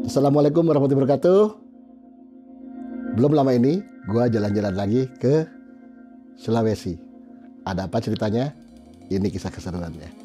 Assalamualaikum warahmatullahi wabarakatuh. Belum lama ini gua jalan-jalan lagi ke Sulawesi. Ada apa ceritanya? Ini kisah keseruannya.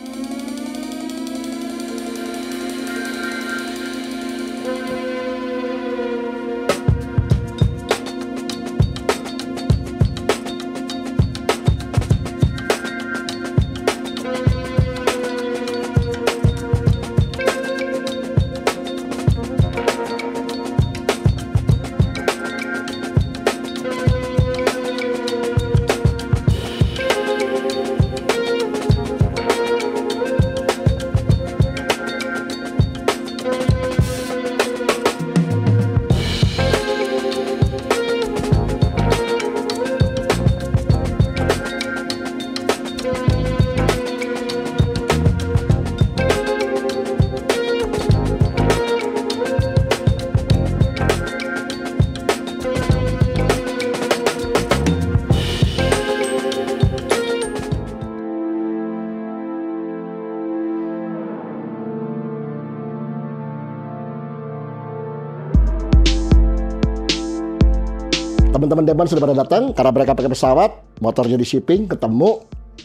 Teman-teman Demon sudah pada datang karena mereka pakai pesawat, motornya di shipping, ketemu.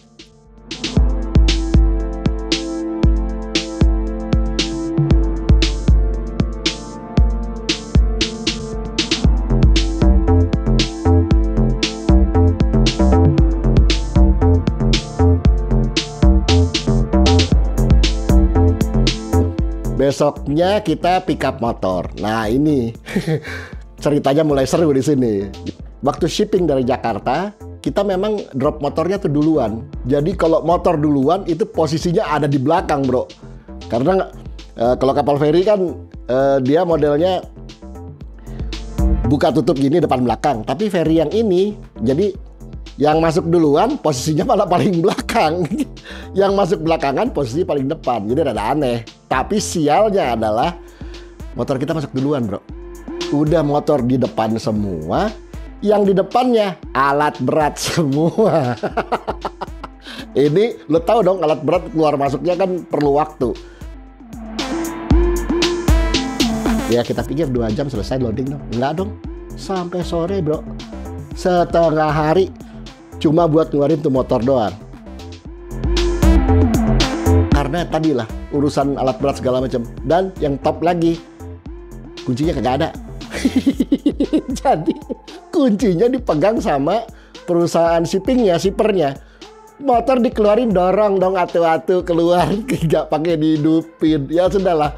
Besoknya kita pick up motor. Nah ini ceritanya mulai seru di sini. Waktu shipping dari Jakarta, kita memang drop motornya tuh duluan. Jadi kalau motor duluan itu posisinya ada di belakang, bro. Karena kalau kapal feri kan dia modelnya buka tutup gini depan belakang. Tapi feri yang ini, jadi yang masuk duluan posisinya malah paling belakang. Yang masuk belakangan posisi paling depan. Jadi rada aneh. Tapi sialnya adalah motor kita masuk duluan, bro. Udah motor di depan semua, yang di depannya alat berat semua. Ini lo tahu dong, alat berat keluar masuknya kan perlu waktu. Ya kita pikir 2 jam selesai loading dong. Enggak dong, sampai sore, bro. Setengah hari cuma buat ngeluarin tuh motor doang. Karena tadilah urusan alat berat segala macam. Dan yang top lagi, kuncinya kagak ada. Jadi kuncinya dipegang sama perusahaan shippingnya, shippernya. Motor dikeluarin, dorong dong atu-atu keluar, nggak pakai dihidupin. Ya sudahlah.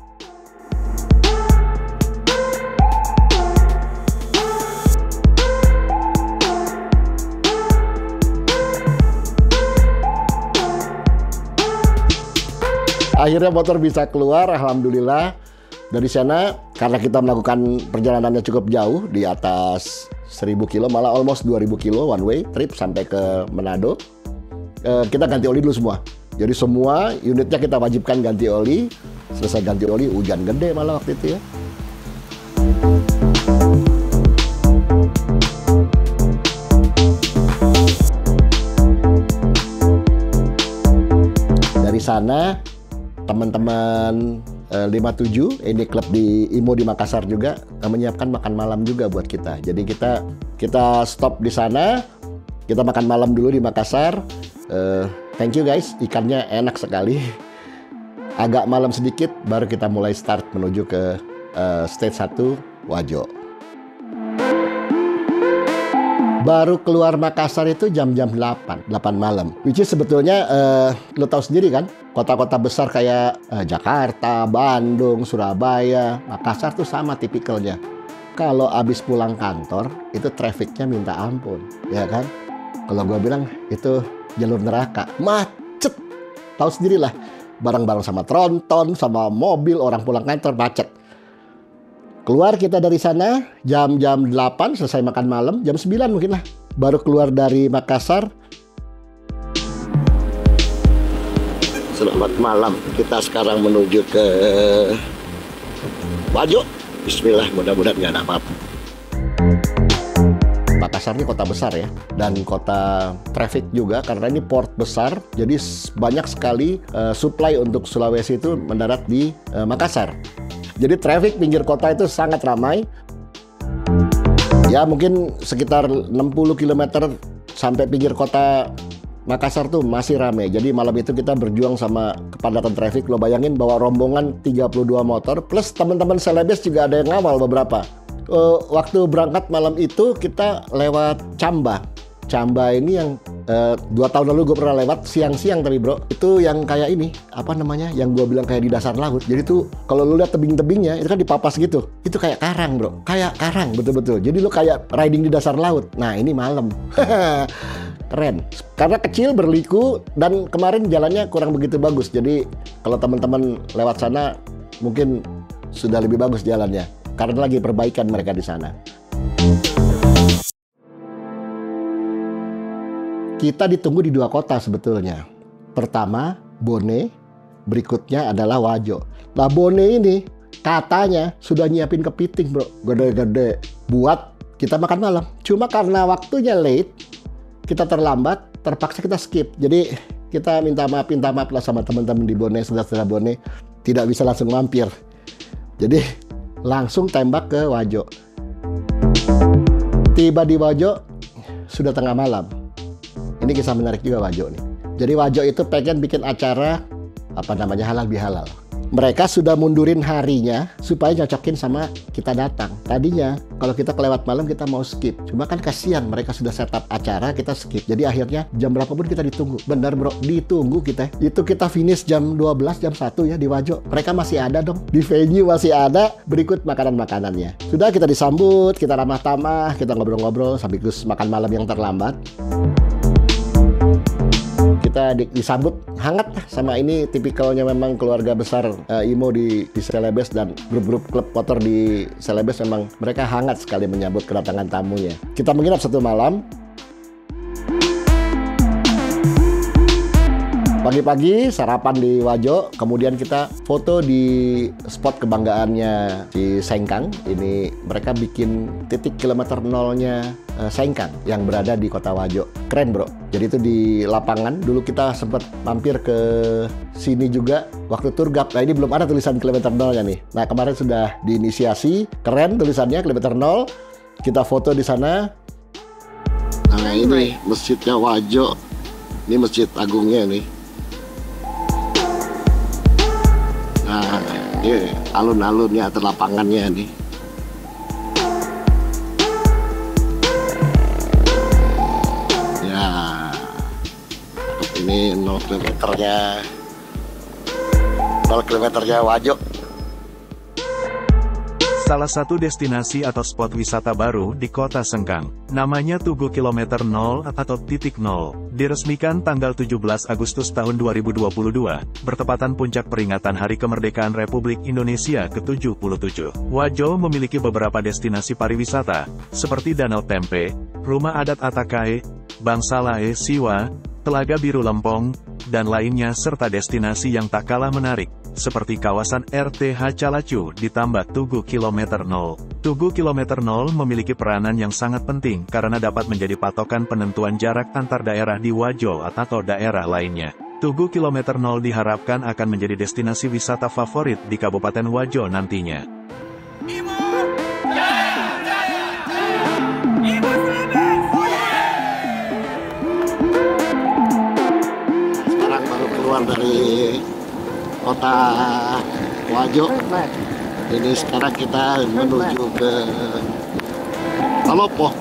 Akhirnya motor bisa keluar, alhamdulillah. Dari sana, karena kita melakukan perjalanannya cukup jauh, di atas 1000 kilo, malah almost 2000 kilo one way trip sampai ke Manado. Kita ganti oli dulu semua. Jadi semua unitnya kita wajibkan ganti oli. Selesai ganti oli, hujan gede malah waktu itu ya. Dari sana, teman-teman 57 ini klub di IMO di Makassar juga menyiapkan makan malam juga buat kita. Jadi kita stop di sana, kita makan malam dulu di Makassar. Thank you guys, ikannya enak sekali. Agak malam sedikit baru kita mulai start menuju ke stage 1 Wajo. Baru keluar Makassar itu jam-jam 8 malam. Which is sebetulnya lo tahu sendiri kan, kota-kota besar kayak Jakarta, Bandung, Surabaya, Makassar tuh sama tipikalnya. Kalau abis pulang kantor, itu trafficnya minta ampun, ya kan? Kalau gue bilang itu jalur neraka, macet. Tahu sendirilah, bareng-bareng sama tronton, sama mobil, orang pulang kantor macet. Keluar kita dari sana jam-jam 8, selesai makan malam, jam 9 mungkin lah. Baru keluar dari Makassar. Selamat malam, kita sekarang menuju ke Wajo. Bismillah, mudah-mudahan nggak ada apa-apa. Makassar ini kota besar ya, dan kota traffic juga karena ini port besar. Jadi banyak sekali supply untuk Sulawesi itu mendarat di Makassar. Jadi traffic pinggir kota itu sangat ramai. Ya mungkin sekitar 60 km sampai pinggir kota Makassar tuh masih ramai. Jadi malam itu kita berjuang sama kepadatan traffic. Lo bayangin bawa rombongan 32 motor plus teman-teman Celebes juga ada yang ngawal beberapa. Waktu berangkat malam itu kita lewat Camba. Camba ini yang 2 tahun lalu gue pernah lewat siang-siang tapi bro, itu yang kayak ini apa namanya, yang gue bilang kayak di dasar laut. Jadi tuh kalau lu lihat tebing-tebingnya itu kan dipapas gitu, itu kayak karang bro, kayak karang betul-betul. Jadi lu kayak riding di dasar laut. Nah ini malam keren karena kecil, berliku, dan kemarin jalannya kurang begitu bagus. Jadi kalau teman-teman lewat sana mungkin sudah lebih bagus jalannya karena lagi perbaikan mereka di sana. Kita ditunggu di 2 kota sebetulnya. Pertama, Bone. Berikutnya adalah Wajo. Nah, Bone ini katanya sudah nyiapin kepiting, bro. Gede-gede. Buat kita makan malam. Cuma karena waktunya late, kita terlambat, terpaksa kita skip. Jadi, kita minta maaf lah sama teman-teman di Bone, saudara-saudara Bone. Tidak bisa langsung mampir. Jadi, langsung tembak ke Wajo. Tiba di Wajo, sudah tengah malam. Ini kisah menarik juga Wajo nih. Jadi Wajo itu pengen bikin acara apa namanya, halal bihalal. Mereka sudah mundurin harinya supaya nyocokin sama kita datang. Tadinya kalau kita kelewat malam kita mau skip. Cuma kan kasihan, mereka sudah setup acara, kita skip. Jadi akhirnya jam berapapun kita ditunggu. Benar bro, ditunggu kita. Itu kita finish jam 12, jam 1 ya di Wajo. Mereka masih ada dong. Di venue masih ada. Berikut makanan-makanannya. Sudah kita disambut, kita ramah tamah, kita ngobrol-ngobrol sekaligus makan malam yang terlambat. Kita disambut hangat sama ini tipikalnya memang keluarga besar IMO di Celebes dan grup-grup klub motor di Celebes, memang mereka hangat sekali menyambut kedatangan tamunya. Kita menginap 1 malam. Pagi-pagi sarapan di Wajo, kemudian kita foto di spot kebanggaannya di Sengkang. Ini mereka bikin titik kilometer nolnya Sengkang yang berada di kota Wajo. Keren bro. Jadi itu di lapangan. Dulu kita sempat mampir ke sini juga waktu tour gap. Nah ini belum ada tulisan kilometer nolnya nih. Nah kemarin sudah diinisiasi. Keren tulisannya kilometer nol. Kita foto di sana. Nah ini masjidnya Wajo. Ini masjid agungnya nih. Nah, ini alun-alunnya atau lapangannya nih. Ya, ini 0 kilometernya Wajo. Salah satu destinasi atau spot wisata baru di kota Sengkang, namanya Tugu Kilometer 0 atau Titik 0, diresmikan tanggal 17 Agustus tahun 2022, bertepatan puncak peringatan Hari Kemerdekaan Republik Indonesia ke-77. Wajo memiliki beberapa destinasi pariwisata, seperti Danau Tempe, Rumah Adat Atakae, Bangsalae Siwa, Telaga Biru Lempong, dan lainnya serta destinasi yang tak kalah menarik, seperti kawasan RTH Calacu ditambah Tugu Kilometer 0. Tugu Kilometer 0 memiliki peranan yang sangat penting karena dapat menjadi patokan penentuan jarak antar daerah di Wajo atau daerah lainnya. Tugu Kilometer 0 diharapkan akan menjadi destinasi wisata favorit di Kabupaten Wajo nantinya. Sekarang baru keluar dari kota Wajo. Ini sekarang kita menuju ke Palopo.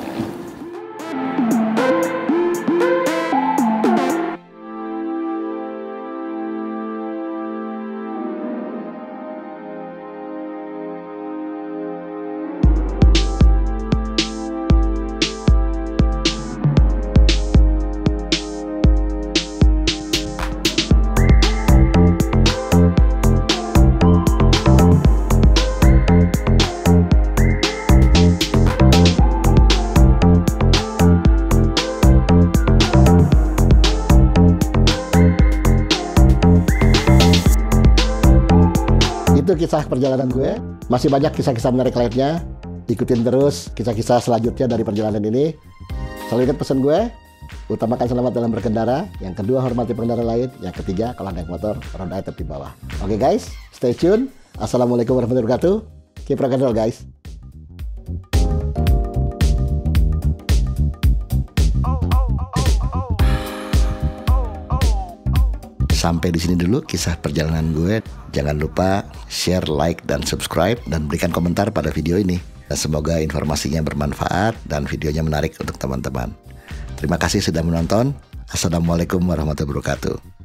Itu kisah perjalanan gue. Masih banyak kisah-kisah menarik lainnya. Ikutin terus kisah-kisah selanjutnya dari perjalanan ini. Selalu ingat pesan gue, utamakan selamat dalam berkendara. Yang kedua, hormati pengendara lain. Yang ketiga, kalau naik motor, roda tetap di bawah. Oke guys, stay tune. Assalamualaikum warahmatullahi wabarakatuh. Keep rock and roll, guys. Sampai di sini dulu kisah perjalanan gue. Jangan lupa share, like, dan subscribe, dan berikan komentar pada video ini. Dan semoga informasinya bermanfaat dan videonya menarik untuk teman-teman. Terima kasih sudah menonton. Assalamualaikum warahmatullahi wabarakatuh.